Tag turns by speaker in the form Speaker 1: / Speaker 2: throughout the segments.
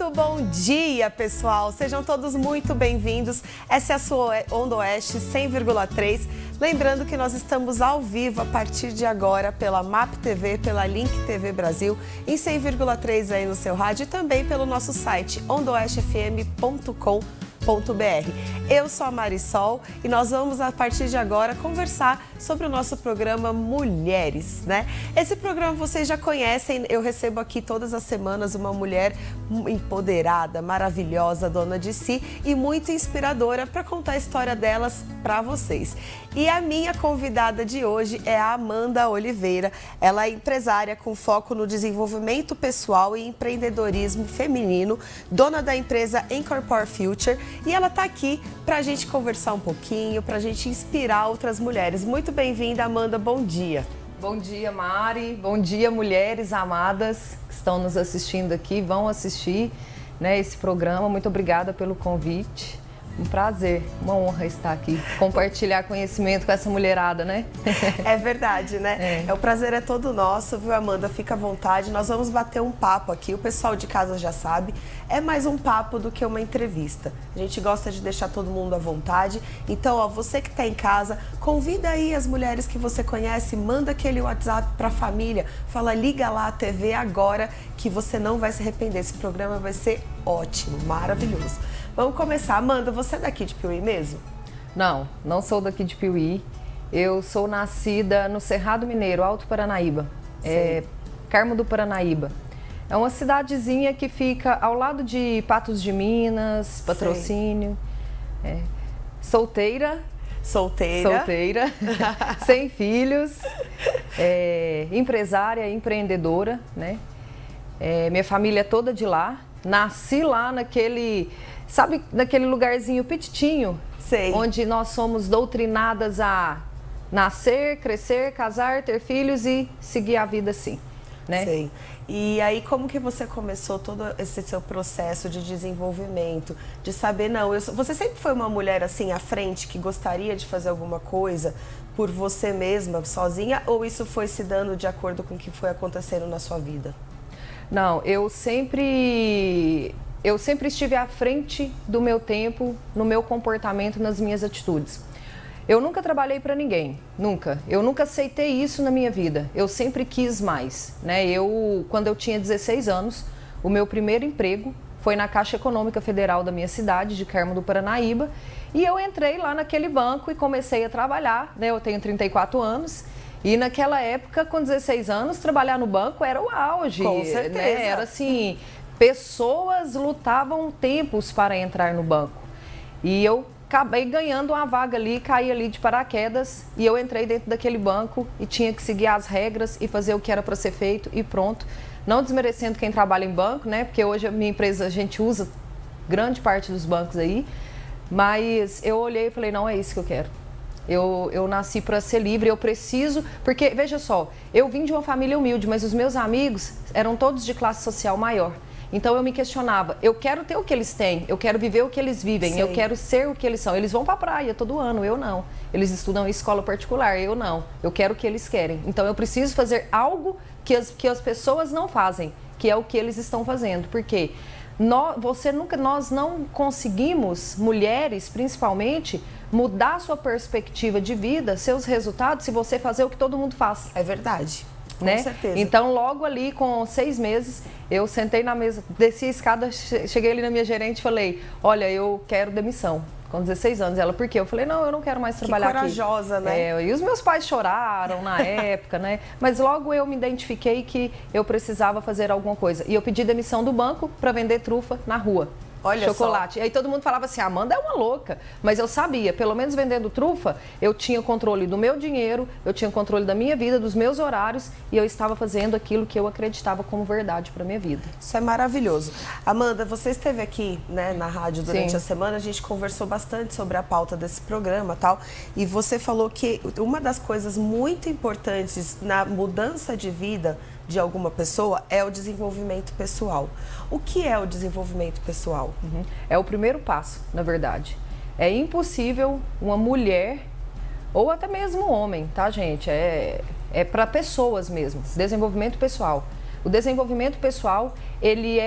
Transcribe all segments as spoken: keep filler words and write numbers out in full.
Speaker 1: Muito bom dia, pessoal! Sejam todos muito bem-vindos. Essa é a sua Onda Oeste cem vírgula três. Lembrando que nós estamos ao vivo a partir de agora pela M A P T V, pela Link T V Brasil, em cem vírgula três aí no seu rádio e também pelo nosso site onda oeste f m ponto com ponto b r. Eu sou a Marisol e nós vamos, a partir de agora, conversar sobre o nosso programa Mulheres, né? Esse programa vocês já conhecem, eu recebo aqui todas as semanas uma mulher empoderada, maravilhosa, dona de si e muito inspiradora para contar a história delas para vocês. E a minha convidada de hoje é a Amanda Oliveira. Ela é empresária com foco no desenvolvimento pessoal e empreendedorismo feminino, dona da empresa Incorpore Future, e ela está aqui para a gente conversar um pouquinho, para a gente inspirar outras mulheres. Muito bem-vinda, Amanda, bom dia.
Speaker 2: Bom dia, Mari, bom dia, mulheres amadas que estão nos assistindo aqui, vão assistir, né, esse programa. Muito obrigada pelo convite. Um prazer, uma honra estar aqui, compartilhar conhecimento com essa mulherada, né?
Speaker 1: É verdade, né? É. É, o prazer é todo nosso, viu, Amanda? Fica à vontade, nós vamos bater um papo aqui, o pessoal de casa já sabe, é mais um papo do que uma entrevista. A gente gosta de deixar todo mundo à vontade, então, ó, você que está em casa, convida aí as mulheres que você conhece, manda aquele WhatsApp para a família, fala, liga lá a T V agora, que você não vai se arrepender, esse programa vai ser ótimo, maravilhoso. Vamos começar. Amanda, você é daqui de Piuí mesmo?
Speaker 2: Não, não sou daqui de Piuí. Eu sou nascida no Cerrado Mineiro, Alto Paranaíba. É, Carmo do Paranaíba. É uma cidadezinha que fica ao lado de Patos de Minas, Patrocínio. É, solteira.
Speaker 1: Solteira.
Speaker 2: Solteira. Sem filhos. É, empresária, empreendedora, né? É, minha família é toda de lá. Nasci lá naquele... Sabe, naquele lugarzinho petitinho,
Speaker 1: Sei.
Speaker 2: Onde nós somos doutrinadas a nascer, crescer, casar, ter filhos e seguir a vida assim, né?
Speaker 1: Sei. E aí, como que você começou todo esse seu processo de desenvolvimento, de saber, não, eu sou... você sempre foi uma mulher assim à frente, que gostaria de fazer alguma coisa por você mesma, sozinha, ou isso foi se dando de acordo com o que foi acontecendo na sua vida?
Speaker 2: Não, eu sempre... Eu sempre estive à frente do meu tempo, no meu comportamento, nas minhas atitudes. Eu nunca trabalhei para ninguém, nunca. Eu nunca aceitei isso na minha vida. Eu sempre quis mais, né? Eu, quando eu tinha dezesseis anos, o meu primeiro emprego foi na Caixa Econômica Federal da minha cidade, de Carmo do Paranaíba, e eu entrei lá naquele banco e comecei a trabalhar, né? Eu tenho trinta e quatro anos. E naquela época, com dezesseis anos, trabalhar no banco era o auge.
Speaker 1: Com certeza.
Speaker 2: Né? Era assim... Pessoas lutavam tempos para entrar no banco. E eu acabei ganhando uma vaga ali, caí ali de paraquedas e eu entrei dentro daquele banco e tinha que seguir as regras e fazer o que era para ser feito e pronto. Não desmerecendo quem trabalha em banco, né? Porque hoje a minha empresa, a gente usa grande parte dos bancos aí. Mas eu olhei e falei, não é isso que eu quero. Eu, eu nasci para ser livre, eu preciso... Porque, veja só, eu vim de uma família humilde, mas os meus amigos eram todos de classe social maior. Então eu me questionava, eu quero ter o que eles têm, eu quero viver o que eles vivem, Sei. Eu quero ser o que eles são. Eles vão para a praia todo ano, eu não. Eles estudam em escola particular, eu não. Eu quero o que eles querem. Então eu preciso fazer algo que as, que as pessoas não fazem, que é o que eles estão fazendo. Porque nós, você nunca, nós não conseguimos, mulheres principalmente, mudar sua perspectiva de vida, seus resultados, se você fazer o que todo mundo faz.
Speaker 1: É verdade. Com
Speaker 2: né?
Speaker 1: certeza.
Speaker 2: Então, logo ali, com seis meses, eu sentei na mesa, desci a escada, cheguei ali na minha gerente e falei, olha, eu quero demissão. Com dezesseis anos. Ela, por quê? Eu falei, não, eu não quero mais trabalhar aqui.
Speaker 1: Que corajosa, né?
Speaker 2: É, e os meus pais choraram na época, né? Mas logo eu me identifiquei que eu precisava fazer alguma coisa. E eu pedi demissão do banco para vender trufa na rua.
Speaker 1: Olha
Speaker 2: chocolate.
Speaker 1: Só.
Speaker 2: E aí todo mundo falava assim, Amanda é uma louca. Mas eu sabia, pelo menos vendendo trufa, eu tinha controle do meu dinheiro, eu tinha controle da minha vida, dos meus horários, e eu estava fazendo aquilo que eu acreditava como verdade para minha vida.
Speaker 1: Isso é maravilhoso. Amanda, você esteve aqui, né, na rádio durante Sim. a semana, a gente conversou bastante sobre a pauta desse programa e tal, e você falou que uma das coisas muito importantes na mudança de vida de alguma pessoa é o desenvolvimento pessoal. O que é o desenvolvimento pessoal?
Speaker 2: Uhum. É o primeiro passo, na verdade. É impossível uma mulher, ou até mesmo um homem, tá, gente? É, é para pessoas mesmo, desenvolvimento pessoal. O desenvolvimento pessoal, ele é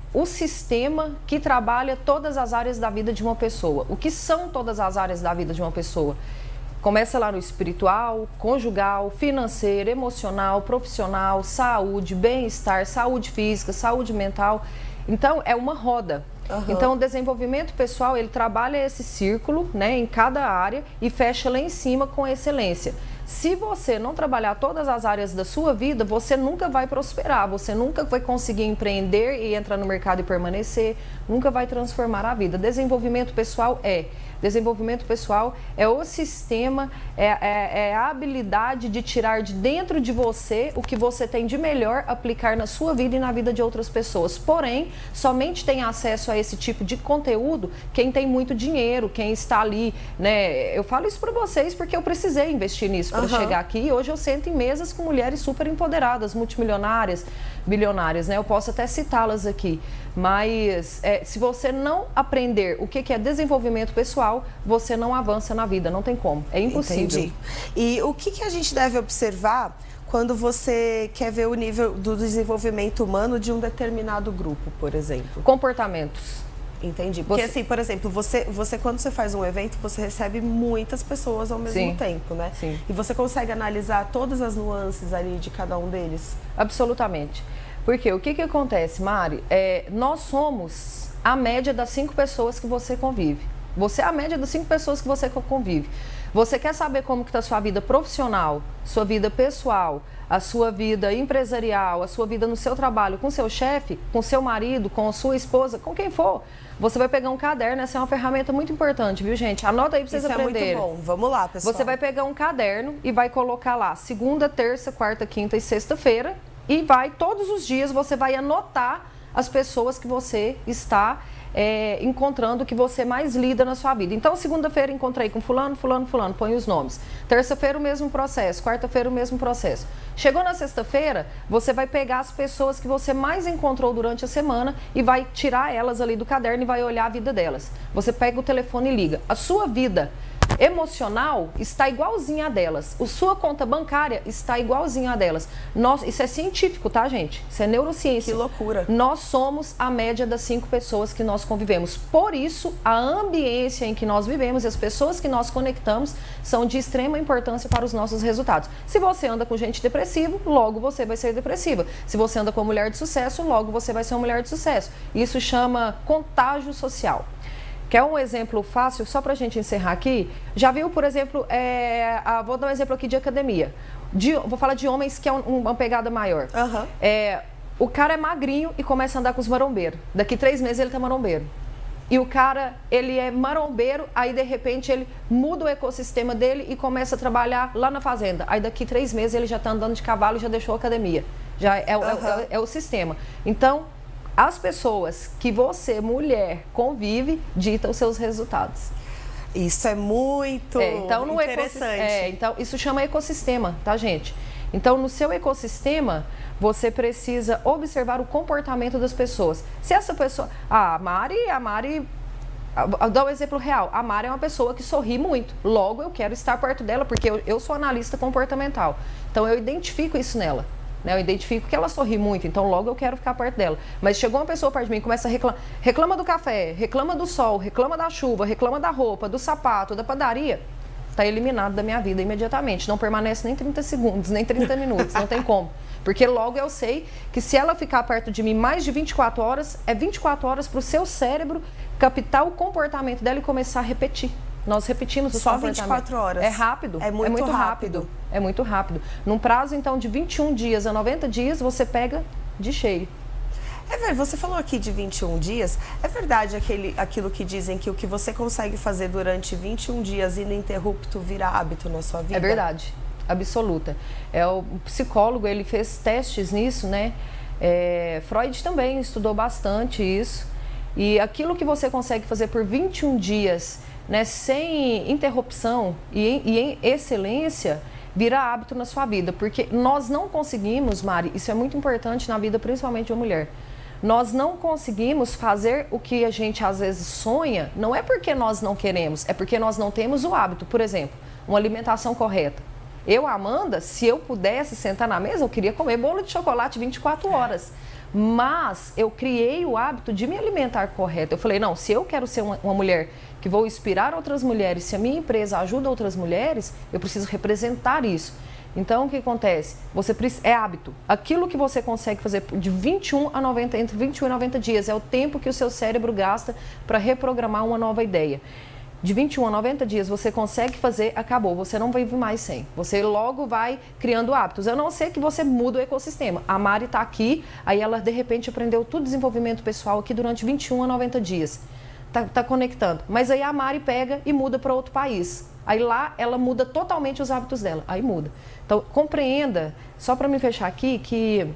Speaker 2: o sistema que trabalha todas as áreas da vida de uma pessoa. O que são todas as áreas da vida de uma pessoa? Começa lá no espiritual, conjugal, financeiro, emocional, profissional, saúde, bem-estar, saúde física, saúde mental. Então, é uma roda. Uhum. Então, o desenvolvimento pessoal, ele trabalha esse círculo, né, em cada área e fecha lá em cima com excelência. Se você não trabalhar todas as áreas da sua vida, você nunca vai prosperar, você nunca vai conseguir empreender e entrar no mercado e permanecer, nunca vai transformar a vida. Desenvolvimento pessoal é... Desenvolvimento pessoal é o sistema, é, é, é a habilidade de tirar de dentro de você o que você tem de melhor, aplicar na sua vida e na vida de outras pessoas. Porém, somente tem acesso a esse tipo de conteúdo quem tem muito dinheiro, quem está ali, né? Eu falo isso para vocês porque eu precisei investir nisso para uhum. chegar aqui. E hoje eu sento em mesas com mulheres super empoderadas, multimilionárias, bilionárias, né? Eu posso até citá-las aqui. Mas é, se você não aprender o que, que é desenvolvimento pessoal, você não avança na vida, não tem como, é impossível.
Speaker 1: Entendi. E o que, que a gente deve observar quando você quer ver o nível do desenvolvimento humano de um determinado grupo, por exemplo?
Speaker 2: Comportamentos.
Speaker 1: Entendi. Porque
Speaker 2: você...
Speaker 1: assim, por exemplo, você, você quando você faz um evento, você recebe muitas pessoas ao mesmo
Speaker 2: Sim.
Speaker 1: tempo, né?
Speaker 2: Sim.
Speaker 1: E você consegue analisar todas as nuances ali de cada um deles?
Speaker 2: Absolutamente. Porque o que, que acontece, Mari? É, nós somos a média das cinco pessoas que você convive. Você é a média das cinco pessoas que você convive. Você quer saber como que está a sua vida profissional, sua vida pessoal, a sua vida empresarial, a sua vida no seu trabalho, com seu chefe, com seu marido, com a sua esposa, com quem for. Você vai pegar um caderno, essa é uma ferramenta muito importante, viu, gente? Anota aí para vocês aprenderem.
Speaker 1: Isso é muito bom. Vamos lá, pessoal.
Speaker 2: Você vai pegar um caderno e vai colocar lá segunda, terça, quarta, quinta e sexta-feira. E vai, todos os dias, você vai anotar as pessoas que você está é, encontrando, que você mais lida na sua vida. Então, segunda-feira encontrei com fulano, fulano, fulano, põe os nomes. Terça-feira o mesmo processo, quarta-feira o mesmo processo. Chegou na sexta-feira, você vai pegar as pessoas que você mais encontrou durante a semana e vai tirar elas ali do caderno e vai olhar a vida delas. Você pega o telefone e liga. A sua vida emocional está igualzinha a delas. A sua conta bancária está igualzinha a delas. Nós, isso é científico, tá, gente? Isso é neurociência.
Speaker 1: Que loucura.
Speaker 2: Nós somos a média das cinco pessoas que nós convivemos. Por isso, a ambiência em que nós vivemos e as pessoas que nós conectamos são de extrema importância para os nossos resultados. Se você anda com gente depressiva, logo você vai ser depressiva. Se você anda com uma mulher de sucesso, logo você vai ser uma mulher de sucesso. Isso chama contágio social. Quer um exemplo fácil, só para a gente encerrar aqui? Já viu, por exemplo, é, a, vou dar um exemplo aqui de academia. De, vou falar de homens que é um, uma pegada maior.
Speaker 1: Uhum.
Speaker 2: É, o cara é magrinho e começa a andar com os marombeiros. Daqui três meses ele tá marombeiro. E o cara, ele é marombeiro, aí de repente ele muda o ecossistema dele e começa a trabalhar lá na fazenda. Aí daqui três meses ele já está andando de cavalo e já deixou a academia. Já é, uhum. é, é, é o sistema. Então, as pessoas que você, mulher, convive, ditam os seus resultados.
Speaker 1: Isso é muito é, então, no interessante.
Speaker 2: É, então, isso chama ecossistema, tá, gente? Então, no seu ecossistema, você precisa observar o comportamento das pessoas. Se essa pessoa... Ah, a Mari, a Mari... Vou dar um exemplo real. A Mari é uma pessoa que sorri muito. Logo, eu quero estar perto dela, porque eu, eu sou analista comportamental. Então, eu identifico isso nela. Eu identifico que ela sorri muito, então logo eu quero ficar perto dela. Mas chegou uma pessoa perto de mim e começa a reclamar, reclama do café, reclama do sol, reclama da chuva, reclama da roupa, do sapato, da padaria, está eliminado da minha vida imediatamente. Não permanece nem trinta segundos, nem trinta minutos, não tem como. Porque logo eu sei que se ela ficar perto de mim mais de vinte e quatro horas, é vinte e quatro horas para o seu cérebro captar o comportamento dela e começar a repetir. Nós repetimos o
Speaker 1: Só vinte e quatro horas.
Speaker 2: É rápido.
Speaker 1: É muito,
Speaker 2: é muito
Speaker 1: rápido.
Speaker 2: rápido. É muito rápido. Num prazo, então, de vinte e um dias a noventa dias, você pega de cheio.
Speaker 1: É verdade, você falou aqui de vinte e um dias. É verdade aquele, aquilo que dizem que o que você consegue fazer durante vinte e um dias ininterrupto vira hábito na sua vida?
Speaker 2: É verdade. Absoluta. É, o psicólogo, ele fez testes nisso, né? É, Freud também estudou bastante isso. E aquilo que você consegue fazer por vinte e um dias... Né, sem interrupção e em, e em excelência, vira hábito na sua vida. Porque nós não conseguimos, Mari, isso é muito importante na vida, principalmente de uma mulher. Nós não conseguimos fazer o que a gente às vezes sonha, não é porque nós não queremos, é porque nós não temos o hábito. Por exemplo, uma alimentação correta. Eu, Amanda, se eu pudesse sentar na mesa, eu queria comer bolo de chocolate vinte e quatro horas. Mas eu criei o hábito de me alimentar correto. Eu falei, não, se eu quero ser uma, uma mulher que vou inspirar outras mulheres, se a minha empresa ajuda outras mulheres, eu preciso representar isso. Então, o que acontece? Você é hábito. Aquilo que você consegue fazer de vinte e um a noventa, entre vinte e um e noventa dias, é o tempo que o seu cérebro gasta para reprogramar uma nova ideia. De vinte e um a noventa dias você consegue fazer, acabou, você não vive mais sem. Você logo vai criando hábitos, a não ser que você muda o ecossistema. A Mari está aqui, aí ela de repente aprendeu tudo desenvolvimento pessoal aqui durante vinte e um a noventa dias. Tá, tá conectando. Mas aí a Mari pega e muda para outro país. Aí lá ela muda totalmente os hábitos dela, aí muda. Então compreenda, só para me fechar aqui, que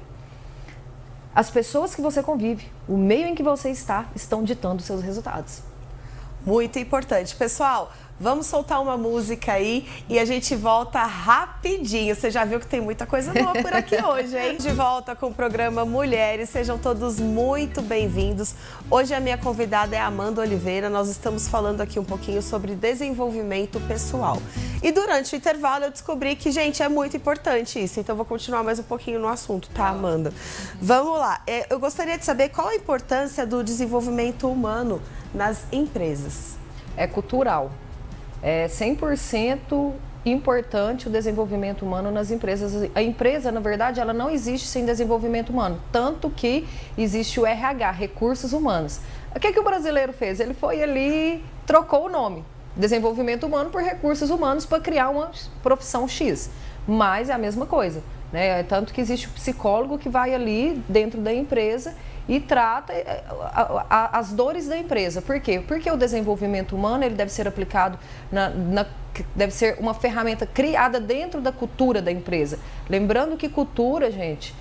Speaker 2: as pessoas que você convive, o meio em que você está, estão ditando os seus resultados.
Speaker 1: Muito importante. Pessoal, vamos soltar uma música aí e a gente volta rapidinho. Você já viu que tem muita coisa boa por aqui hoje, hein? De volta com o programa Mulheres. Sejam todos muito bem-vindos. Hoje a minha convidada é Amanda Oliveira. Nós estamos falando aqui um pouquinho sobre desenvolvimento pessoal. E durante o intervalo eu descobri que, gente, é muito importante isso. Então eu vou continuar mais um pouquinho no assunto, tá, Amanda? Vamos lá. Eu gostaria de saber qual a importância do desenvolvimento humano nas empresas.
Speaker 2: É cultural. É cem por cento importante o desenvolvimento humano nas empresas. A empresa, na verdade, ela não existe sem desenvolvimento humano. Tanto que existe o R H, Recursos Humanos. O que, que o brasileiro fez? Ele foi ali, trocou o nome. Desenvolvimento humano por recursos humanos para criar uma profissão X. Mas é a mesma coisa, né? Tanto que existe o psicólogo que vai ali dentro da empresa e trata a, a, as dores da empresa. Por quê? Porque o desenvolvimento humano ele deve ser aplicado, na, na, deve ser uma ferramenta criada dentro da cultura da empresa. Lembrando que cultura, gente,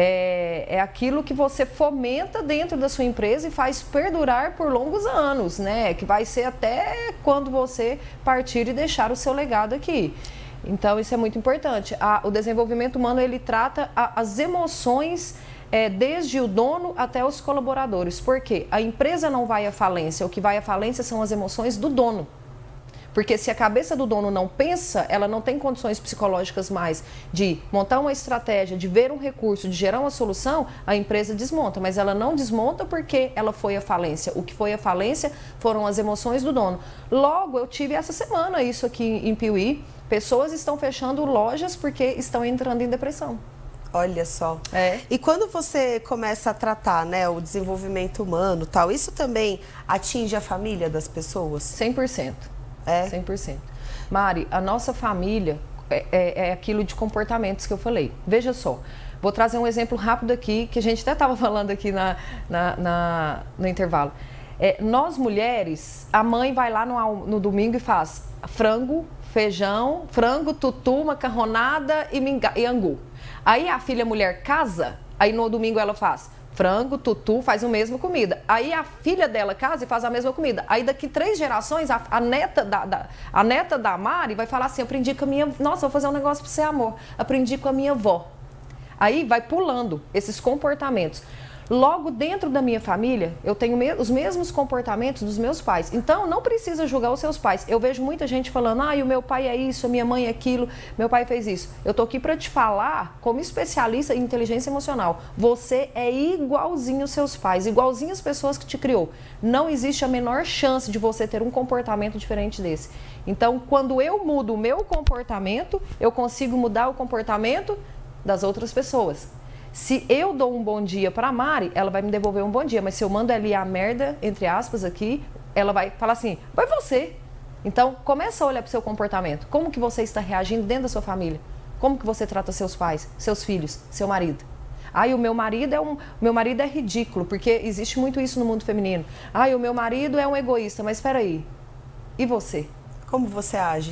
Speaker 2: é, é aquilo que você fomenta dentro da sua empresa e faz perdurar por longos anos, né? Que vai ser até quando você partir e deixar o seu legado aqui. Então, isso é muito importante. A, o desenvolvimento humano, ele trata a, as emoções É, desde o dono até os colaboradores. Por quê? A empresa não vai à falência, o que vai à falência são as emoções do dono. Porque se a cabeça do dono não pensa, ela não tem condições psicológicas mais de montar uma estratégia, de ver um recurso, de gerar uma solução, a empresa desmonta. Mas ela não desmonta porque ela foi à falência. O que foi à falência foram as emoções do dono. Logo, eu tive essa semana isso aqui em Piuí. Pessoas estão fechando lojas porque estão entrando em depressão.
Speaker 1: Olha só.
Speaker 2: É.
Speaker 1: E quando você começa a tratar, né, o desenvolvimento humano, tal, isso também atinge a família das pessoas?
Speaker 2: cem por cento.
Speaker 1: É?
Speaker 2: cem por cento. Mari, a nossa família é, é, é aquilo de comportamentos que eu falei. Veja só, vou trazer um exemplo rápido aqui, que a gente até estava falando aqui na, na, na, no intervalo. É, nós mulheres, a mãe vai lá no, no domingo e faz frango, feijão, frango, tutu, macarronada e, minga, e angu. Aí a filha mulher casa, aí no domingo ela faz frango, tutu, faz a mesma comida. Aí a filha dela casa e faz a mesma comida. Aí daqui três gerações, a, a, neta, da, da, a neta da Mari vai falar assim, aprendi com a minha... Nossa, vou fazer um negócio pra você, amor. Aprendi com a minha avó. Aí vai pulando esses comportamentos. Logo dentro da minha família, eu tenho me- os mesmos comportamentos dos meus pais. Então, não precisa julgar os seus pais. Eu vejo muita gente falando, ah, o meu pai é isso, a minha mãe é aquilo, meu pai fez isso. Eu tô aqui para te falar, como especialista em inteligência emocional, você é igualzinho aos seus pais, igualzinho às pessoas que te criou. Não existe a menor chance de você ter um comportamento diferente desse. Então, quando eu mudo o meu comportamento, eu consigo mudar o comportamento das outras pessoas. Se eu dou um bom dia para a Mari, ela vai me devolver um bom dia. Mas se eu mando ali a merda, entre aspas, aqui, ela vai falar assim, vai você. Então, começa a olhar para o seu comportamento. Como que você está reagindo dentro da sua família? Como que você trata seus pais, seus filhos, seu marido? Ai, o meu marido é um, meu marido é ridículo, porque existe muito isso no mundo feminino. Ai, o meu marido é um egoísta, mas espera aí. E você?
Speaker 1: Como você age?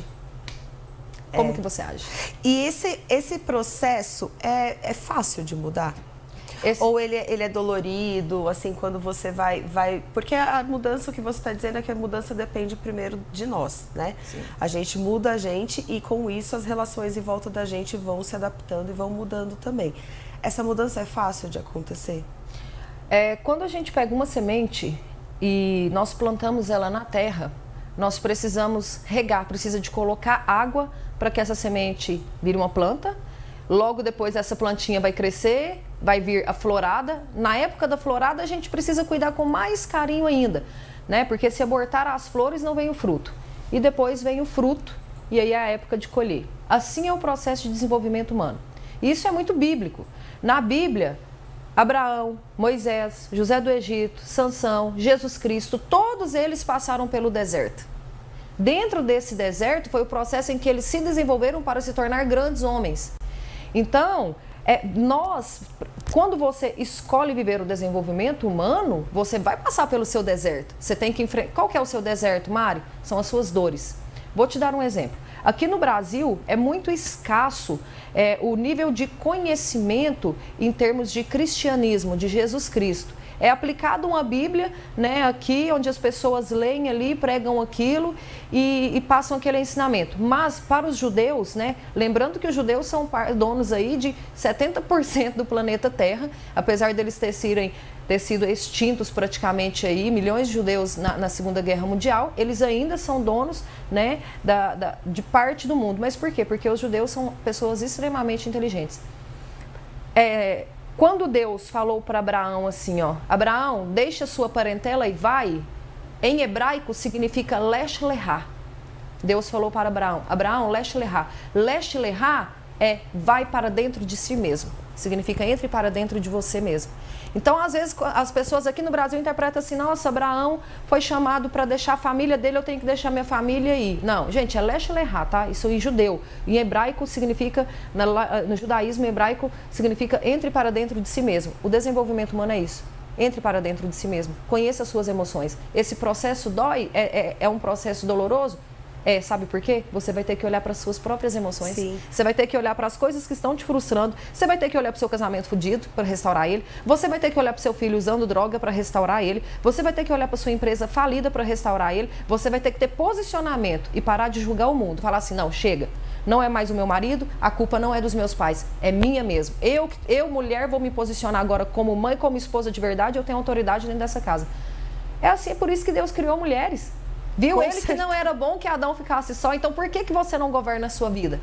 Speaker 2: Como
Speaker 1: é.
Speaker 2: que você age?
Speaker 1: E esse, esse processo é, é fácil de mudar? Esse... Ou ele, ele é dolorido, assim, quando você vai... vai... Porque a mudança, o que você está dizendo é que a mudança depende primeiro de nós, né?
Speaker 2: Sim.
Speaker 1: A gente muda a gente e com isso as relações em volta da gente vão se adaptando e vão mudando também. Essa mudança é fácil de acontecer?
Speaker 2: É, quando a gente pega uma semente e nós plantamos ela na terra, nós precisamos regar, precisa de colocar água para que essa semente vire uma planta. Logo depois essa plantinha vai crescer, vai vir a florada. Na época da florada, a gente precisa cuidar com mais carinho ainda, né? Porque se abortar as flores, não vem o fruto. E depois vem o fruto, e aí é a época de colher. Assim é o processo de desenvolvimento humano. Isso é muito bíblico. Na Bíblia, Abraão, Moisés, José do Egito, Sansão, Jesus Cristo, todos eles passaram pelo deserto. Dentro desse deserto foi o processo em que eles se desenvolveram para se tornar grandes homens. Então, é, nós, quando você escolhe viver o desenvolvimento humano, você vai passar pelo seu deserto. Você tem que enfrentar. Qual que é o seu deserto, Mari? São as suas dores. Vou te dar um exemplo. Aqui no Brasil é muito escasso é, o nível de conhecimento em termos de cristianismo, de Jesus Cristo. É aplicado uma Bíblia, né, aqui, onde as pessoas leem ali, pregam aquilo e, e passam aquele ensinamento. Mas para os judeus, né, lembrando que os judeus são donos aí de setenta por cento do planeta Terra, apesar deles ter sido, ter sido extintos praticamente aí, milhões de judeus na, na Segunda Guerra Mundial, eles ainda são donos, né, da, da, de parte do mundo. Mas por quê? Porque os judeus são pessoas extremamente inteligentes. É... Quando Deus falou para Abraão assim, ó, Abraão, deixa sua parentela e vai, em hebraico significa lesh lehá. Deus falou para Abraão, Abraão, lesh lehá. Lesh lehá é vai para dentro de si mesmo. Significa entre para dentro de você mesmo. Então, às vezes, as pessoas aqui no Brasil interpretam assim, nossa, Abraão foi chamado para deixar a família dele, eu tenho que deixar minha família aí. Não, gente, é lesh lehá, tá? Isso em judeu. Em hebraico significa, no judaísmo hebraico, significa entre para dentro de si mesmo. O desenvolvimento humano é isso. Entre para dentro de si mesmo. Conheça as suas emoções. Esse processo dói? É, é, é um processo doloroso? É, sabe por quê? Você vai ter que olhar para as suas próprias emoções. Sim. Você vai ter que olhar para as coisas que estão te frustrando. Você vai ter que olhar para o seu casamento fodido para restaurar ele. Você vai ter que olhar para o seu filho usando droga para restaurar ele. Você vai ter que olhar para a sua empresa falida para restaurar ele. Você vai ter que ter posicionamento e parar de julgar o mundo. Falar assim, não, chega. Não é mais o meu marido, a culpa não é dos meus pais, é minha mesmo. Eu, eu mulher, vou me posicionar agora como mãe, como esposa de verdade, eu tenho autoridade dentro dessa casa. É assim, é por isso que Deus criou mulheres. Viu? Ele que não era bom que Adão ficasse só, então por que, que você não governa a sua vida?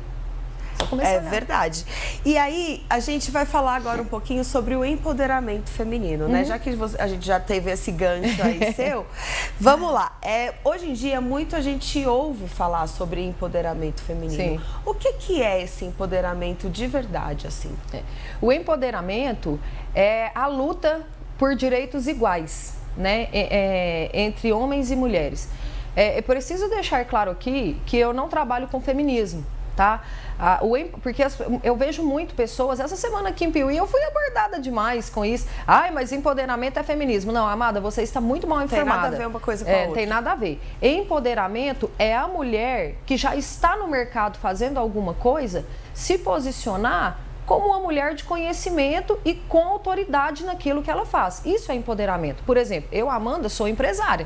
Speaker 1: É verdade. E aí, a gente vai falar agora um pouquinho sobre o empoderamento feminino, né? Uhum. Já que você, a gente já teve esse gancho aí seu, vamos lá. É, hoje em dia, muito a gente ouve falar sobre empoderamento feminino. Sim. O que, que é esse empoderamento de verdade, assim?
Speaker 2: É. O empoderamento é a luta por direitos iguais, né? É, é, entre homens e mulheres. É, eu preciso deixar claro aqui que eu não trabalho com feminismo, tá? Ah, o, porque as, eu vejo muito pessoas, essa semana aqui em Piuí eu fui abordada demais com isso. Ai, mas empoderamento é feminismo. Não, amada, você está muito mal informada.
Speaker 1: Tem nada a ver uma coisa com a
Speaker 2: é,
Speaker 1: outra.
Speaker 2: Tem nada a ver. Empoderamento é a mulher que já está no mercado fazendo alguma coisa, se posicionar como uma mulher de conhecimento e com autoridade naquilo que ela faz. Isso é empoderamento. Por exemplo, eu, Amanda, sou empresária.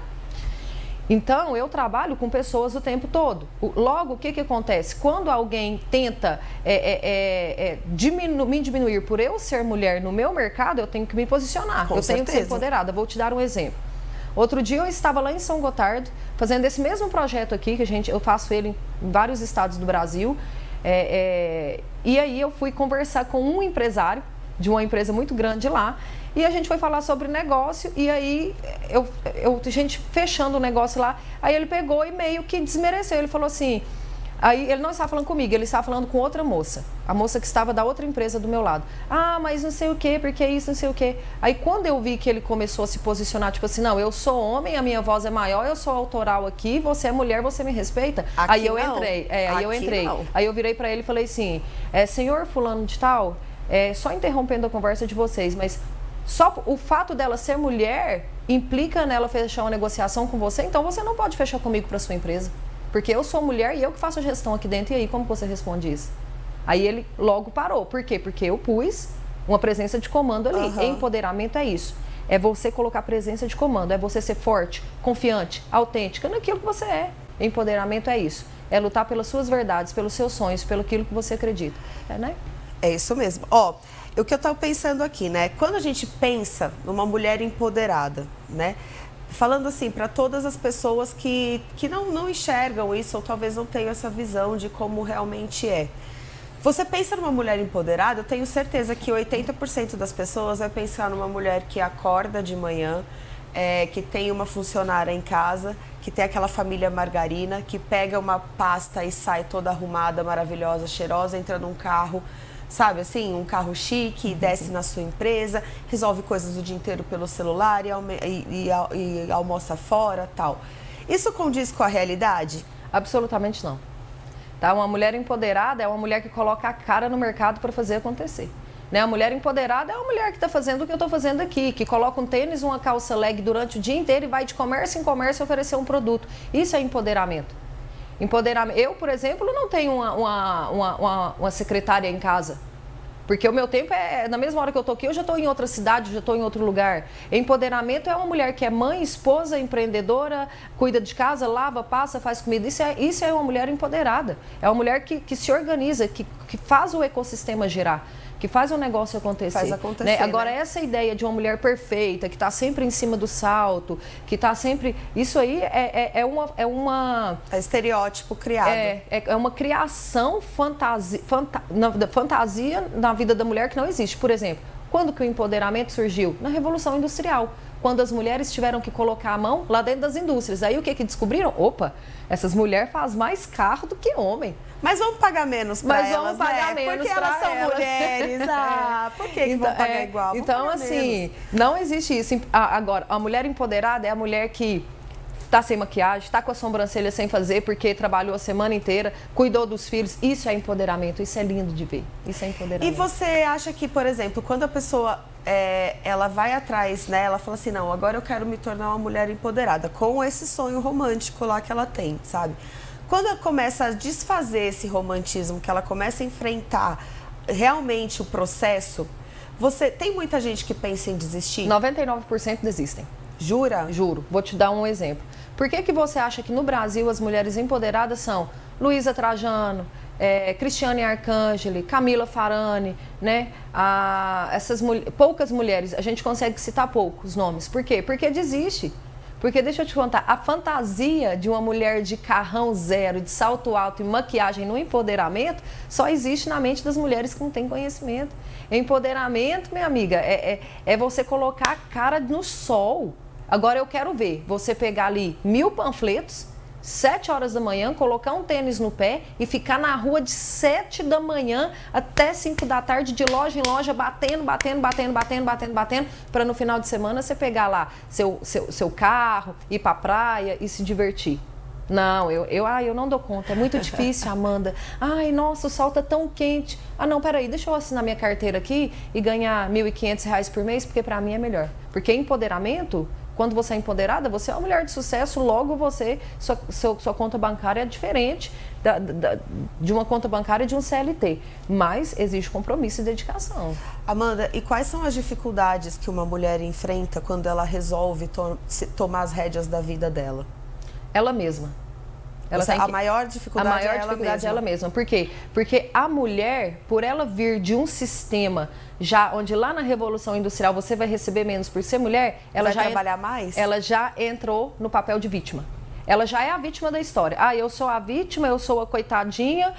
Speaker 2: Então, eu trabalho com pessoas o tempo todo. Logo, o que, que acontece? Quando alguém tenta é, é, é, diminu me diminuir por eu ser mulher no meu mercado, eu tenho que me posicionar. Com eu certeza. Tenho que ser empoderada. Vou te dar um exemplo. Outro dia eu estava lá em São Gotardo, fazendo esse mesmo projeto aqui, que a gente, eu faço ele em vários estados do Brasil. É, é, e aí eu fui conversar com um empresário de uma empresa muito grande lá. E a gente foi falar sobre negócio e aí, eu, eu, a gente fechando o negócio lá, aí ele pegou e meio que desmereceu. Ele falou assim, aí ele não estava falando comigo, ele estava falando com outra moça, a moça que estava da outra empresa do meu lado. Ah, mas não sei o quê, porque isso, não sei o quê. Aí quando eu vi que ele começou a se posicionar, tipo assim, não, eu sou homem, a minha voz é maior, eu sou autoral aqui, você é mulher, você me respeita.
Speaker 1: Aqui
Speaker 2: aí eu
Speaker 1: não.
Speaker 2: entrei, é, aí
Speaker 1: aqui
Speaker 2: eu entrei.
Speaker 1: Não.
Speaker 2: Aí eu virei para ele e falei assim, é, senhor fulano de tal, é, só interrompendo a conversa de vocês, mas só o fato dela ser mulher implica nela fechar uma negociação com você, então você não pode fechar comigo para sua empresa. Porque eu sou mulher e eu que faço a gestão aqui dentro, e aí como você responde isso? Aí ele logo parou. Por quê? Porque eu pus uma presença de comando ali. Uhum. Empoderamento é isso. É você colocar presença de comando, é você ser forte, confiante, autêntica naquilo que você é. Empoderamento é isso. É lutar pelas suas verdades, pelos seus sonhos, pelo aquilo que você acredita. É, né?
Speaker 1: É isso mesmo. Ó, o que eu estava pensando aqui, né? Quando a gente pensa numa mulher empoderada, né? Falando assim, para todas as pessoas que, que não, não enxergam isso ou talvez não tenham essa visão de como realmente é. Você pensa numa mulher empoderada, eu tenho certeza que oitenta por cento das pessoas vai pensar numa mulher que acorda de manhã, é, que tem uma funcionária em casa, que tem aquela família margarina, que pega uma pasta e sai toda arrumada, maravilhosa, cheirosa, entra num carro, sabe assim, um carro chique, desce na sua empresa, resolve coisas o dia inteiro pelo celular e, alme e, e, e almoça fora, tal. Isso condiz com a realidade?
Speaker 2: Absolutamente não. Tá? Uma mulher empoderada é uma mulher que coloca a cara no mercado para fazer acontecer. Né? A mulher empoderada é uma mulher que está fazendo o que eu estou fazendo aqui, que coloca um tênis, uma calça leg durante o dia inteiro e vai de comércio em comércio oferecer um produto. Isso é empoderamento. Empoderamento. Eu, por exemplo, não tenho uma, uma, uma, uma, uma secretária em casa. Porque o meu tempo é, na mesma hora que eu estou aqui, eu já estou em outra cidade, já estou em outro lugar. Empoderamento é uma mulher que é mãe, esposa, empreendedora, cuida de casa, lava, passa, faz comida. Isso é, isso é uma mulher empoderada. É uma mulher que, que se organiza, que, que faz o ecossistema girar, que faz o negócio acontecer.
Speaker 1: Faz acontecer,
Speaker 2: né? Agora,
Speaker 1: né?
Speaker 2: Essa ideia de uma mulher perfeita, que está sempre em cima do salto, que está sempre... Isso aí é, é, é uma... É, uma,
Speaker 1: é estereótipo criado.
Speaker 2: É, é uma criação fantasia, fanta, na, fantasia na vida da mulher que não existe. Por exemplo, quando que o empoderamento surgiu? Na Revolução Industrial. Quando as mulheres tiveram que colocar a mão lá dentro das indústrias. Aí o que que descobriram? Opa, essas mulheres fazem mais carro do que homem.
Speaker 1: Mas vamos pagar menos para elas,
Speaker 2: vamos pagar
Speaker 1: né?
Speaker 2: menos
Speaker 1: Porque elas são
Speaker 2: elas.
Speaker 1: mulheres. Ah, por que, que
Speaker 2: então,
Speaker 1: vão pagar
Speaker 2: é,
Speaker 1: igual? Vamos
Speaker 2: então, assim,
Speaker 1: menos.
Speaker 2: não existe isso. Agora, a mulher empoderada é a mulher que está sem maquiagem, está com a sobrancelha sem fazer porque trabalhou a semana inteira, cuidou dos filhos. Isso é empoderamento, isso é lindo de ver. Isso é empoderamento.
Speaker 1: E você acha que, por exemplo, quando a pessoa é, ela vai atrás, né? Ela fala assim, não, agora eu quero me tornar uma mulher empoderada, com esse sonho romântico lá que ela tem, sabe? Quando ela começa a desfazer esse romantismo, que ela começa a enfrentar realmente o processo, você tem muita gente que pensa em desistir?
Speaker 2: noventa e nove por cento desistem.
Speaker 1: Jura?
Speaker 2: Juro. Vou te dar um exemplo. Por que que você acha que no Brasil as mulheres empoderadas são Luísa Trajano, é, Cristiane Arcangeli, Camila Farani, né? Ah, essas mul- poucas mulheres, a gente consegue citar poucos nomes. Por quê? Porque desiste. Porque deixa eu te contar, a fantasia de uma mulher de carrão zero, de salto alto e maquiagem no empoderamento só existe na mente das mulheres que não têm conhecimento. Empoderamento, minha amiga, é, é, é você colocar a cara no sol. Agora eu quero ver você pegar ali mil panfletos, sete horas da manhã, colocar um tênis no pé e ficar na rua de sete da manhã até cinco da tarde, de loja em loja, batendo, batendo, batendo, batendo, batendo, batendo, para no final de semana você pegar lá seu, seu, seu carro, ir para a praia e se divertir. Não, eu, eu, ah, eu não dou conta, é muito difícil, Amanda. Ai, nossa, o sol tá tão quente. Ah, não, peraí, deixa eu assinar minha carteira aqui e ganhar mil e quinhentos reais por mês, porque para mim é melhor. Porque empoderamento... Quando você é empoderada, você é uma mulher de sucesso, logo você, sua, sua, sua conta bancária é diferente da, da, de uma conta bancária de um C L T. Mas exige compromisso e dedicação.
Speaker 1: Amanda, e quais são as dificuldades que uma mulher enfrenta quando ela resolve to se, tomar as rédeas da vida dela?
Speaker 2: Ela mesma. Ela
Speaker 1: Você,
Speaker 2: tem
Speaker 1: a
Speaker 2: que,
Speaker 1: maior dificuldade,
Speaker 2: a maior
Speaker 1: é, ela
Speaker 2: dificuldade
Speaker 1: mesma.
Speaker 2: é ela mesma. Por quê? Porque a mulher, por ela vir de um sistema já onde lá na Revolução Industrial você vai receber menos por ser mulher, ela
Speaker 1: vai
Speaker 2: já
Speaker 1: trabalhar mais?
Speaker 2: Ela já entrou no papel de vítima. Ela já é a vítima da história. Ah, eu sou a vítima, eu sou a coitadinha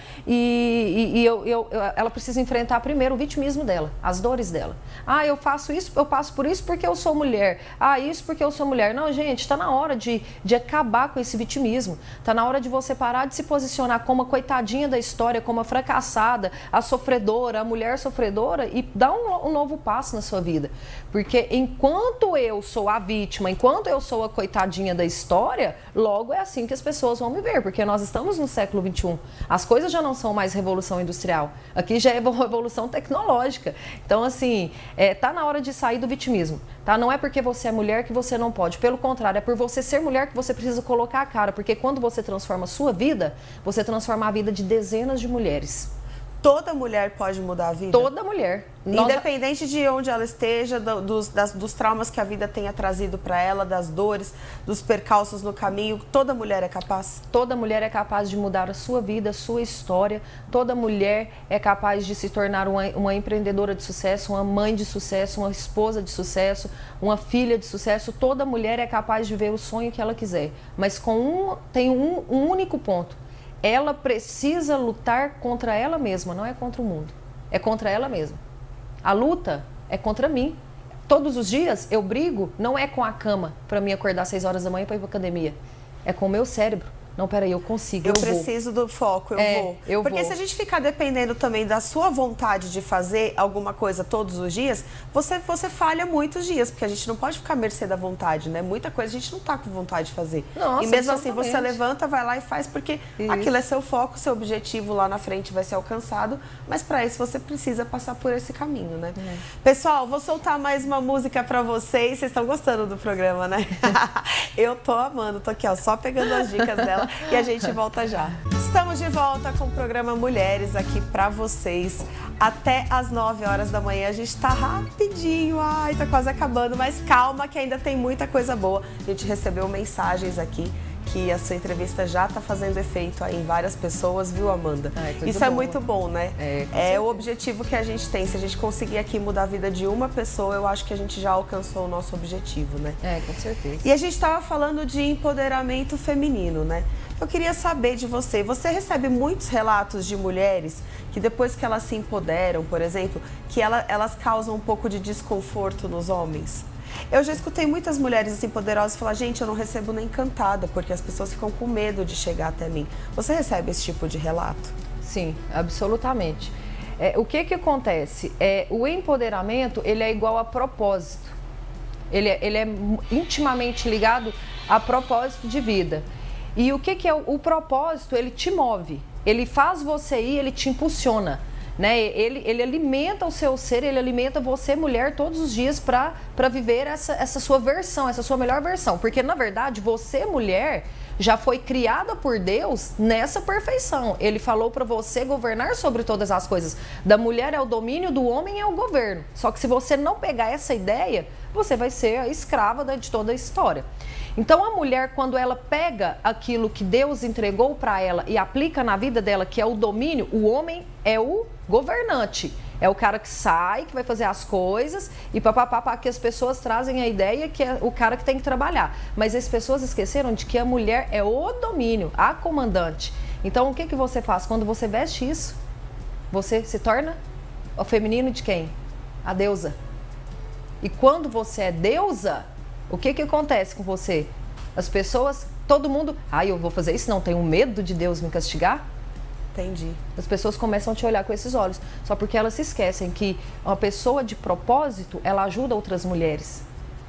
Speaker 2: e, e, e eu, eu, ela precisa enfrentar primeiro o vitimismo dela, as dores dela. Ah, eu faço isso, eu passo por isso porque eu sou mulher. Ah, isso porque eu sou mulher. Não, gente, está na hora de, de acabar com esse vitimismo. Está na hora de você parar de se posicionar como a coitadinha da história, como a fracassada, a sofredora, a mulher sofredora e dar um, um novo passo na sua vida. Porque enquanto eu sou a vítima, enquanto eu sou a coitadinha da história, logo Logo é assim que as pessoas vão me ver, porque nós estamos no século vinte e um. As coisas já não são mais revolução industrial. Aqui já é revolução tecnológica. Então, assim, é, tá na hora de sair do vitimismo. Tá? Não é porque você é mulher que você não pode. Pelo contrário, é por você ser mulher que você precisa colocar a cara. Porque quando você transforma a sua vida, você transforma a vida de dezenas de mulheres.
Speaker 1: Toda mulher pode mudar a vida?
Speaker 2: Toda mulher. Nós...
Speaker 1: Independente de onde ela esteja, do, dos, das, dos traumas que a vida tenha trazido para ela, das dores, dos percalços no caminho, toda mulher é capaz?
Speaker 2: Toda mulher é capaz de mudar a sua vida, a sua história. Toda mulher é capaz de se tornar uma, uma empreendedora de sucesso, uma mãe de sucesso, uma esposa de sucesso, uma filha de sucesso. Toda mulher é capaz de ver o sonho que ela quiser. Mas com um, tem um, um único ponto. ela precisa lutar contra ela mesma, não é contra o mundo. É contra ela mesma. A luta é contra mim. Todos os dias eu brigo, não é com a cama para mim acordar às seis horas da manhã para ir para academia. É com o meu cérebro. Não, peraí, eu consigo, eu,
Speaker 1: eu
Speaker 2: vou.
Speaker 1: preciso do foco, eu
Speaker 2: é,
Speaker 1: vou.
Speaker 2: Eu
Speaker 1: Porque
Speaker 2: vou.
Speaker 1: se a gente ficar dependendo também da sua vontade de fazer alguma coisa todos os dias, você, você falha muitos dias, porque a gente não pode ficar à mercê da vontade, né? Muita coisa a gente não tá com vontade de fazer.
Speaker 2: Nossa,
Speaker 1: e mesmo assim
Speaker 2: exatamente.
Speaker 1: você levanta, vai lá e faz, porque isso. Aquilo é seu foco, seu objetivo lá na frente vai ser alcançado, mas para isso você precisa passar por esse caminho, né? É. Pessoal, vou soltar mais uma música para vocês. Vocês estão gostando do programa, né? Eu tô amando, tô aqui ó, só pegando as dicas dela e a gente volta já. Estamos de volta com o programa Mulheres aqui pra vocês. Até às nove horas da manhã. A gente tá rapidinho, ai, tá quase acabando, mas calma que ainda tem muita coisa boa. A gente recebeu mensagens aqui que a sua entrevista já tá fazendo efeito aí em várias pessoas, viu, Amanda? Ai, Isso é bom. Muito bom, né? É, é o objetivo que a gente tem. Se a gente conseguir aqui mudar a vida de uma pessoa, eu acho que a gente já alcançou o nosso objetivo, né?
Speaker 2: É, com certeza.
Speaker 1: E a gente tava falando de empoderamento feminino, né? Eu queria saber de você, você recebe muitos relatos de mulheres que depois que elas se empoderam, por exemplo, que ela, elas causam um pouco de desconforto nos homens? Eu já escutei muitas mulheres assim poderosas falar, gente, eu não recebo nem cantada, porque as pessoas ficam com medo de chegar até mim. Você recebe esse tipo de relato?
Speaker 2: Sim, absolutamente. É, o que que acontece? É, o empoderamento, ele é igual a propósito. Ele é, ele é intimamente ligado a propósito de vida. E o que que é o, o propósito? Ele te move, ele faz você ir, ele te impulsiona, né? Ele, ele alimenta o seu ser, ele alimenta você, mulher, todos os dias para para viver essa, essa sua versão, essa sua melhor versão. Porque, na verdade, você, mulher, já foi criada por Deus nessa perfeição. Ele falou para você governar sobre todas as coisas. Da mulher é o domínio, do homem é o governo. Só que se você não pegar essa ideia, você vai ser a escrava de toda a história. Então a mulher, quando ela pega aquilo que Deus entregou para ela e aplica na vida dela, que é o domínio, o homem é o governante. É o cara que sai, que vai fazer as coisas e papapá, que as pessoas trazem a ideia que é o cara que tem que trabalhar. Mas as pessoas esqueceram de que a mulher é o domínio, a comandante. Então o que que você faz? Quando você veste isso, você se torna o feminino de quem? A deusa. E quando você é deusa, o que que acontece com você? As pessoas, todo mundo, ah, eu vou fazer isso, não, tenho medo de Deus me castigar?
Speaker 1: Entendi.
Speaker 2: As pessoas começam a te olhar com esses olhos, só porque elas se esquecem que uma pessoa de propósito, ela ajuda outras mulheres.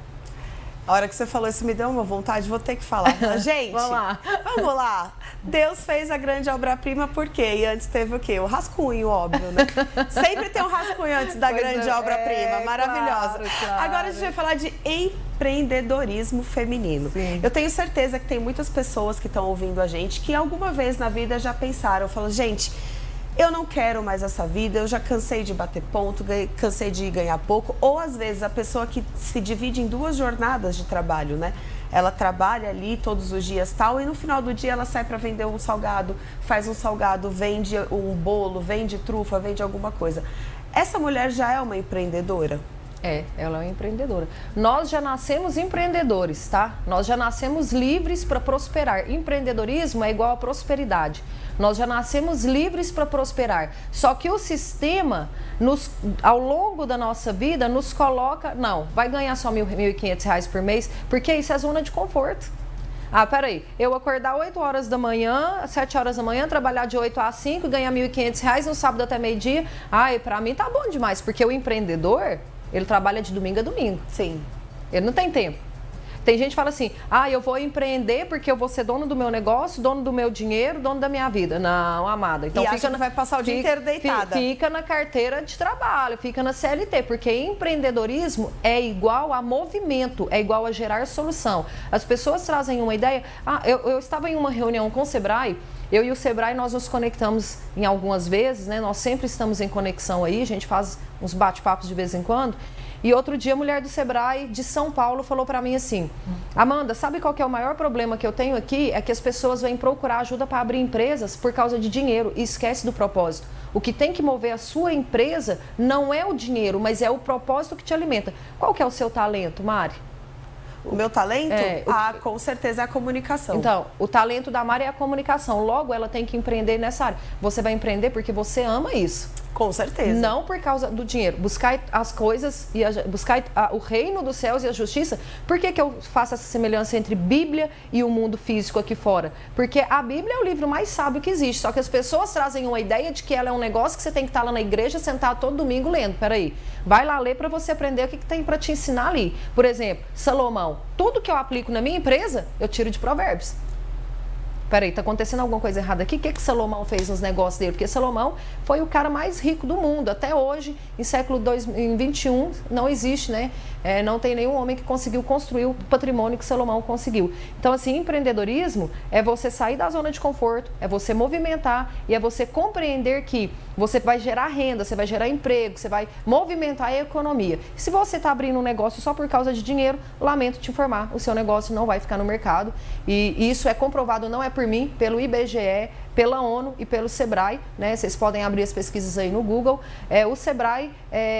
Speaker 1: A hora que você falou isso me deu uma vontade, vou ter que falar. Gente,
Speaker 2: vamos lá.
Speaker 1: Vamos lá. Deus fez a grande obra-prima por quê? E antes teve o quê? O rascunho, óbvio, né? Sempre tem um rascunho antes da pois grande é, obra-prima, é, maravilhosa. Claro, claro. Agora a gente vai falar de empreendedorismo feminino. Sim. Eu tenho certeza que tem muitas pessoas que estão ouvindo a gente que alguma vez na vida já pensaram, falam, gente, eu não quero mais essa vida, eu já cansei de bater ponto, cansei de ganhar pouco. Ou às vezes a pessoa que se divide em duas jornadas de trabalho, né? Ela trabalha ali todos os dias tal e no final do dia ela sai para vender um salgado, faz um salgado, vende um bolo, vende trufa, vende alguma coisa. Essa mulher já é uma empreendedora?
Speaker 2: É, ela é uma empreendedora. Nós já nascemos empreendedores, tá? Nós já nascemos livres para prosperar. Empreendedorismo é igual a prosperidade. Nós já nascemos livres para prosperar. Só que o sistema, nos, ao longo da nossa vida, nos coloca... Não, vai ganhar só mil, mil e quinhentos reais por mês, porque isso é zona de conforto. Ah, peraí, eu acordar oito horas da manhã, sete horas da manhã, trabalhar de oito às cinco, ganhar mil e quinhentos reais no sábado até meio-dia. Ai, pra mim tá bom demais, porque o empreendedor, ele trabalha de domingo a domingo.
Speaker 1: Sim.
Speaker 2: Ele não tem tempo. Tem gente que fala assim, ah, eu vou empreender porque eu vou ser dono do meu negócio, dono do meu dinheiro, dono da minha vida. Não, amada. Então
Speaker 1: e
Speaker 2: fica
Speaker 1: acha que
Speaker 2: na,
Speaker 1: vai passar o dia
Speaker 2: fica,
Speaker 1: inteiro deitada.
Speaker 2: Fica na carteira de trabalho, fica na C L T, porque empreendedorismo é igual a movimento, é igual a gerar solução. As pessoas trazem uma ideia, ah, eu, eu estava em uma reunião com o Sebrae, eu e o Sebrae, nós nos conectamos em algumas vezes, né? Nós sempre estamos em conexão aí, a gente faz uns bate-papos de vez em quando. E outro dia a mulher do Sebrae de São Paulo falou para mim assim, Amanda, sabe qual que é o maior problema que eu tenho aqui? É que as pessoas vêm procurar ajuda para abrir empresas por causa de dinheiro e esquece do propósito. O que tem que mover a sua empresa não é o dinheiro, mas é o propósito que te alimenta. Qual que é o seu talento, Mari?
Speaker 1: O meu talento?
Speaker 2: É, o...
Speaker 1: Ah, com certeza é a comunicação.
Speaker 2: Então, o talento da Mari é a comunicação. Logo, ela tem que empreender nessa área. Você vai empreender porque você ama isso.
Speaker 1: Com certeza.
Speaker 2: Não por causa do dinheiro. Buscar as coisas, e a, buscar a, o reino dos céus e a justiça. Por que que eu faço essa semelhança entre Bíblia e o mundo físico aqui fora? Porque a Bíblia é o livro mais sábio que existe. Só que as pessoas trazem uma ideia de que ela é um negócio que você tem que estar lá na igreja, sentado todo domingo lendo. Peraí, vai lá ler para você aprender o que, que tem para te ensinar ali. Por exemplo, Salomão. Tudo que eu aplico na minha empresa, eu tiro de Provérbios. Peraí, tá acontecendo alguma coisa errada aqui? O que que Salomão fez nos negócios dele? Porque Salomão foi o cara mais rico do mundo. Até hoje, em século vinte e um, não existe, né? É, não tem nenhum homem que conseguiu construir o patrimônio que Salomão conseguiu. Então, assim, empreendedorismo é você sair da zona de conforto, é você movimentar e é você compreender que você vai gerar renda, você vai gerar emprego, você vai movimentar a economia. Se você está abrindo um negócio só por causa de dinheiro, lamento te informar, o seu negócio não vai ficar no mercado. E isso é comprovado, não é por mim, pelo I B G E, pela ONU e pelo Sebrae, né? Vocês podem abrir as pesquisas aí no Google. É, o Sebrae,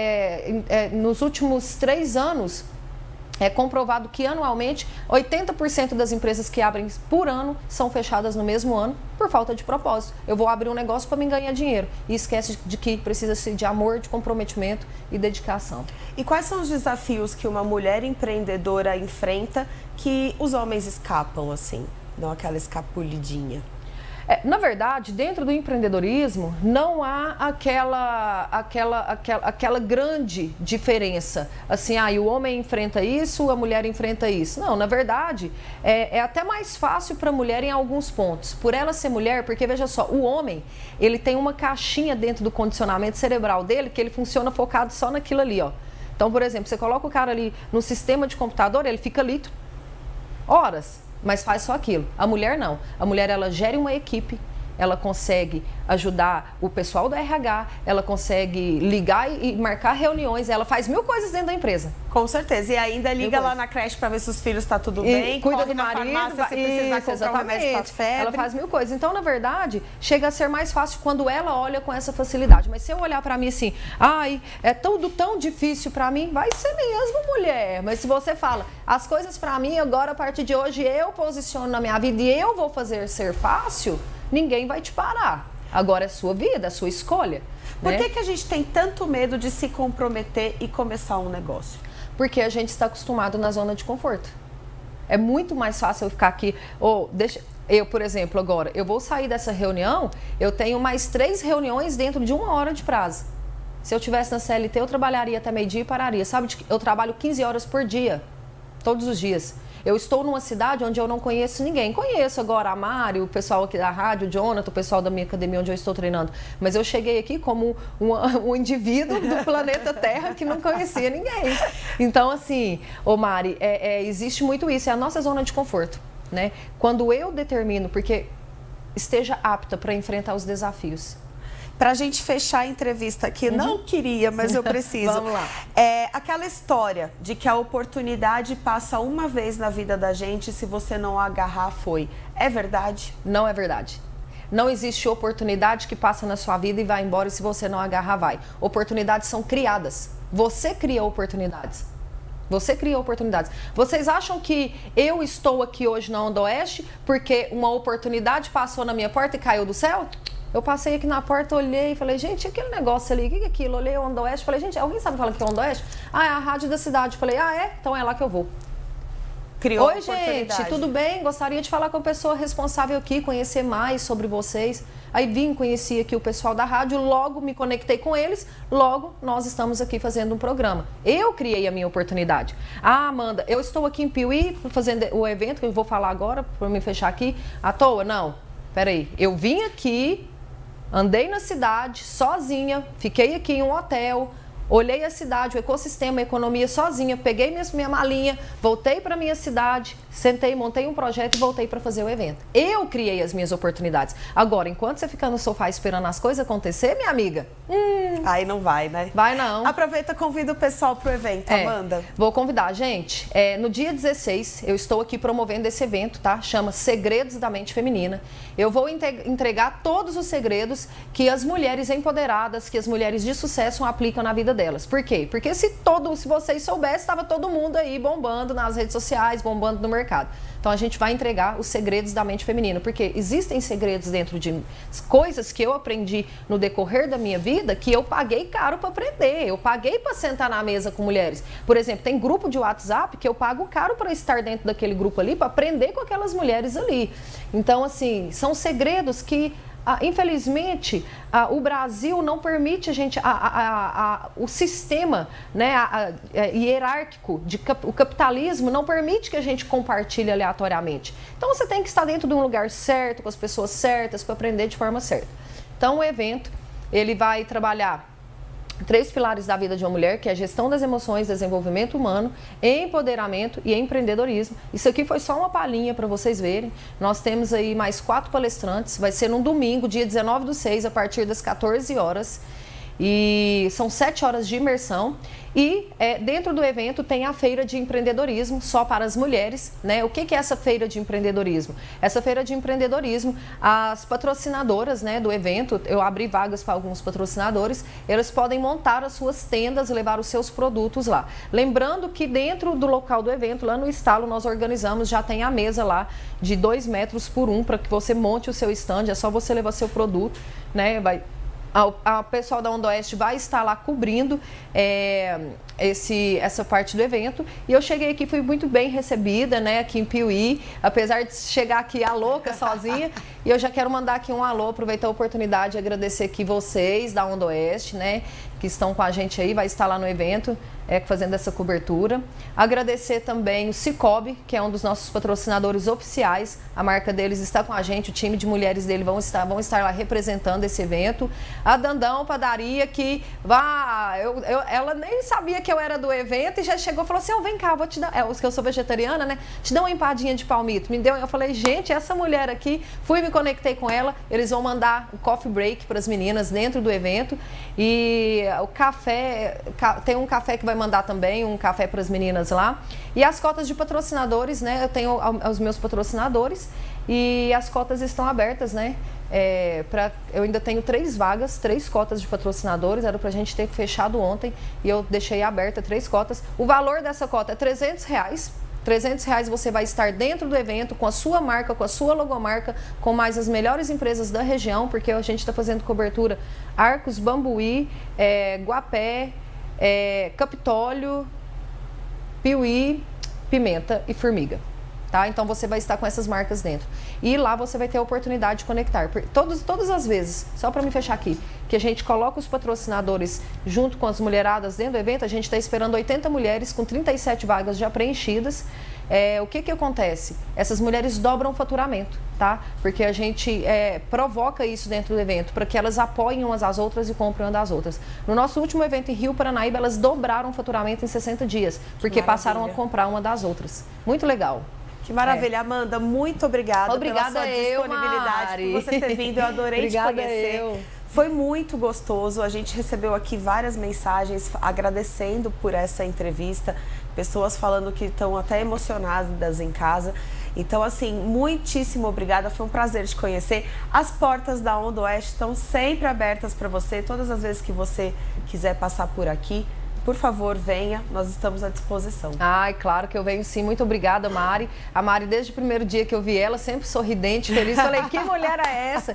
Speaker 2: é, é, nos últimos três anos, é comprovado que anualmente oitenta por cento das empresas que abrem por ano são fechadas no mesmo ano por falta de propósito. Eu vou abrir um negócio para me ganhar dinheiro e esquece de que precisa de amor, de comprometimento e dedicação.
Speaker 1: E quais são os desafios que uma mulher empreendedora enfrenta que os homens escapam assim, não aquela escapulidinha?
Speaker 2: É, na verdade, dentro do empreendedorismo, não há aquela, aquela, aquela, aquela grande diferença. Assim, ah, o homem enfrenta isso, a mulher enfrenta isso. Não, na verdade, é, é até mais fácil para a mulher em alguns pontos. Por ela ser mulher, porque veja só, o homem, ele tem uma caixinha dentro do condicionamento cerebral dele que ele funciona focado só naquilo ali, ó. Então, por exemplo, você coloca o cara ali no sistema de computador, ele fica ali horas. Mas faz só aquilo. A mulher não. A mulher, ela gera uma equipe, ela consegue ajudar o pessoal do R H, ela consegue ligar e marcar reuniões, ela faz mil coisas dentro da empresa.
Speaker 1: Com certeza. E ainda liga lá na creche para ver se os filhos estão tudo
Speaker 2: e
Speaker 1: bem,
Speaker 2: cuida
Speaker 1: corre
Speaker 2: do
Speaker 1: na
Speaker 2: marido,
Speaker 1: farmácia se precisar
Speaker 2: isso,
Speaker 1: comprar um remédio para febre.
Speaker 2: Ela faz mil coisas. Então, na verdade, chega a ser mais fácil quando ela olha com essa facilidade. Mas se eu olhar para mim assim, ai, é tudo tão difícil para mim, vai ser mesmo, mulher. Mas se você fala, as coisas para mim agora, a partir de hoje, eu posiciono na minha vida e eu vou fazer ser fácil, ninguém vai te parar. Agora é sua vida, é sua escolha.
Speaker 1: Por
Speaker 2: né?
Speaker 1: que que a gente tem tanto medo de se comprometer e começar um negócio?
Speaker 2: Porque a gente está acostumado na zona de conforto. É muito mais fácil eu ficar aqui, ou deixa, eu, por exemplo, agora, eu vou sair dessa reunião, eu tenho mais três reuniões dentro de uma hora de prazo. Se eu tivesse na C L T, eu trabalharia até meio-dia e pararia. Sabe, eu trabalho quinze horas por dia, todos os dias. Eu estou numa cidade onde eu não conheço ninguém. Conheço agora a Mari, o pessoal aqui da rádio, o Jonathan, o pessoal da minha academia onde eu estou treinando. Mas eu cheguei aqui como um, um indivíduo do planeta Terra que não conhecia ninguém. Então, assim, ô Mari, é, é, existe muito isso. É a nossa zona de conforto, né? Quando eu determino, porque esteja apta para enfrentar os desafios.
Speaker 1: Para a gente fechar a entrevista aqui, uhum. não queria, mas eu preciso.
Speaker 2: Vamos lá.
Speaker 1: É aquela história de que a oportunidade passa uma vez na vida da gente, se você não agarrar, foi. É verdade?
Speaker 2: Não é verdade. Não existe oportunidade que passa na sua vida e vai embora e se você não agarrar, vai. Oportunidades são criadas. Você cria oportunidades. Você cria oportunidades. Vocês acham que eu estou aqui hoje na Onda Oeste porque uma oportunidade passou na minha porta e caiu do céu? Eu passei aqui na porta, olhei e falei, gente, aquele negócio ali, o que é aquilo? Olhei o Onda Oeste, falei, gente, alguém sabe falar que é Onda Oeste? Ah, é a rádio da cidade. Falei, ah, é? Então é lá que eu vou.
Speaker 1: Criou
Speaker 2: Oi, gente, tudo bem? Gostaria de falar com a pessoa responsável aqui, conhecer mais sobre vocês. Aí vim, conheci aqui o pessoal da rádio, logo me conectei com eles, logo nós estamos aqui fazendo um programa. Eu criei a minha oportunidade. Ah, Amanda, eu estou aqui em Piuí fazendo o evento, que eu vou falar agora, para me fechar aqui, à toa? Não, peraí, eu vim aqui... Andei na cidade, sozinha, fiquei aqui em um hotel, olhei a cidade, o ecossistema, a economia sozinha, peguei minha, minha malinha, voltei para minha cidade, sentei, montei um projeto e voltei para fazer o evento. Eu criei as minhas oportunidades. Agora, enquanto você fica no sofá esperando as coisas acontecer, minha amiga... Hum,
Speaker 1: aí não vai, né?
Speaker 2: Vai não.
Speaker 1: Aproveita e convida o pessoal pro evento,
Speaker 2: é,
Speaker 1: Amanda.
Speaker 2: Vou convidar, gente. É, no dia dezesseis, eu estou aqui promovendo esse evento, tá? Chama Segredos da Mente Feminina. Eu vou entregar todos os segredos que as mulheres empoderadas, que as mulheres de sucesso aplicam na vida delas. delas. Por quê? Porque se, todo, se vocês soubessem, estava todo mundo aí bombando nas redes sociais, bombando no mercado. Então a gente vai entregar os segredos da mente feminina, porque existem segredos dentro de coisas que eu aprendi no decorrer da minha vida que eu paguei caro para aprender, eu paguei para sentar na mesa com mulheres. Por exemplo, tem grupo de WhatsApp que eu pago caro para estar dentro daquele grupo ali, para aprender com aquelas mulheres ali. Então, assim, são segredos que Ah, infelizmente, ah, o Brasil não permite a gente, ah, ah, ah, o sistema, né, ah, ah, hierárquico, de cap, o capitalismo não permite que a gente compartilhe aleatoriamente. Então você tem que estar dentro de um lugar certo, com as pessoas certas, para aprender de forma certa. Então o evento, ele vai trabalhar três pilares da vida de uma mulher, que é a gestão das emoções, desenvolvimento humano, empoderamento e empreendedorismo. Isso aqui foi só uma palhinha para vocês verem. Nós temos aí mais quatro palestrantes, vai ser num domingo, dia dezenove do seis, a partir das quatorze horas. E são sete horas de imersão. E é, dentro do evento tem a feira de empreendedorismo, só para as mulheres, né? O que, que é essa feira de empreendedorismo? Essa feira de empreendedorismo, as patrocinadoras, né, do evento, eu abri vagas para alguns patrocinadores, eles podem montar as suas tendas, levar os seus produtos lá. Lembrando que dentro do local do evento, lá no estalo, nós organizamos, já tem a mesa lá de dois metros por um, para que você monte o seu stand, é só você levar seu produto, né? Vai... A pessoal da Onda Oeste vai estar lá cobrindo é, esse, essa parte do evento. E eu cheguei aqui, fui muito bem recebida, né, aqui em Piuí, apesar de chegar aqui a louca sozinha. E eu já quero mandar aqui um alô, aproveitar a oportunidade de agradecer aqui vocês da Onda Oeste, né, que estão com a gente aí, vai estar lá no evento, é, fazendo essa cobertura. Agradecer também o Cicobi, que é um dos nossos patrocinadores oficiais. A marca deles está com a gente, o time de mulheres dele vão estar, vão estar lá representando esse evento. A Dandão Padaria, que vá, eu, eu, ela nem sabia que eu era do evento e já chegou e falou assim, oh, vem cá, vou te dar, é, que eu sou vegetariana, né, te dá uma empadinha de palmito. Me deu, eu falei, gente, essa mulher aqui, fui me conectei com ela, eles vão mandar um coffee break para as meninas dentro do evento. E o café, tem um café que vai mandar também, um café para as meninas lá. E as cotas de patrocinadores, né, eu tenho os meus patrocinadores e as cotas estão abertas, né. É, pra, eu ainda tenho três vagas, três cotas de patrocinadores, era pra gente ter fechado ontem e eu deixei aberta três cotas. O valor dessa cota é trezentos reais. trezentos reais você vai estar dentro do evento com a sua marca, com a sua logomarca, com mais as melhores empresas da região, porque a gente está fazendo cobertura Arcos, Bambuí, é, Guapé, é, Capitólio, Piuí, Pimenta e Formiga. Tá? Então você vai estar com essas marcas dentro. E lá você vai ter a oportunidade de conectar. Todos, todas as vezes, só para me fechar aqui, que a gente coloca os patrocinadores junto com as mulheradas dentro do evento, a gente está esperando oitenta mulheres com trinta e sete vagas já preenchidas. É, o que que acontece? Essas mulheres dobram o faturamento, tá? Porque a gente é, provoca isso dentro do evento, para que elas apoiem umas às outras e comprem umas das outras. No nosso último evento em Rio Paranaíba, elas dobraram o faturamento em sessenta dias, porque passaram a comprar uma das outras. Muito legal.
Speaker 1: Que maravilha, é. Amanda, muito obrigada,
Speaker 2: obrigada
Speaker 1: pela sua
Speaker 2: eu,
Speaker 1: disponibilidade,
Speaker 2: Mari.
Speaker 1: por você ter vindo, eu adorei
Speaker 2: obrigada
Speaker 1: te conhecer.
Speaker 2: Eu.
Speaker 1: Foi muito gostoso, a gente recebeu aqui várias mensagens agradecendo por essa entrevista, pessoas falando que estão até emocionadas em casa. Então, assim, muitíssimo obrigada, foi um prazer te conhecer. As portas da Onda Oeste estão sempre abertas para você, todas as vezes que você quiser passar por aqui. Por favor, venha, nós estamos à disposição.
Speaker 2: Ai, claro que eu venho sim. Muito obrigada, Mari. A Mari, desde o primeiro dia que eu vi ela, sempre sorridente, feliz. Falei, que mulher é essa?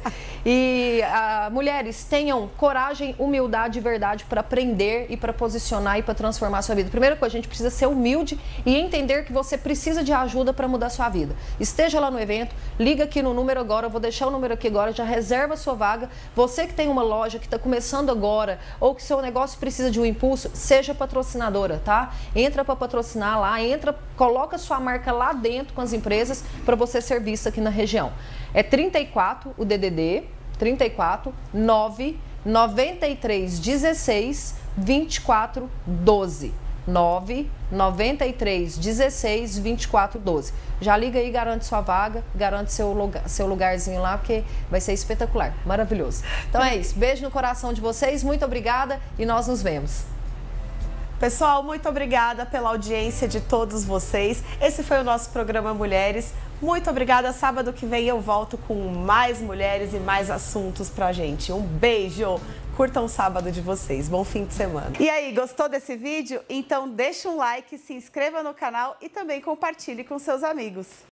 Speaker 2: E uh, mulheres, tenham coragem, humildade e verdade para aprender e para posicionar e para transformar a sua vida. Primeira coisa, a gente precisa ser humilde e entender que você precisa de ajuda para mudar a sua vida. Esteja lá no evento, liga aqui no número agora, eu vou deixar o número aqui agora, já reserva a sua vaga. Você que tem uma loja que está começando agora ou que seu negócio precisa de um impulso, seja patrocinadora, tá? Entra para patrocinar lá, entra, coloca sua marca lá dentro com as empresas para você ser vista aqui na região. É trinta e quatro o D D D, trinta e quatro, nove, noventa e três, dezesseis, vinte e quatro, doze. nove, noventa e três, dezesseis, vinte e quatro, doze. Já liga aí, garante sua vaga, garante seu, lugar, seu lugarzinho lá, porque vai ser espetacular, maravilhoso. Então é isso, beijo no coração de vocês, muito obrigada e nós nos vemos.
Speaker 1: Pessoal, muito obrigada pela audiência de todos vocês. Esse foi o nosso programa Mulheres. Muito obrigada. Sábado que vem eu volto com mais mulheres e mais assuntos pra gente. Um beijo! Curtam o sábado de vocês. Bom fim de semana. E aí, gostou desse vídeo? Então deixa um like, se inscreva no canal e também compartilhe com seus amigos.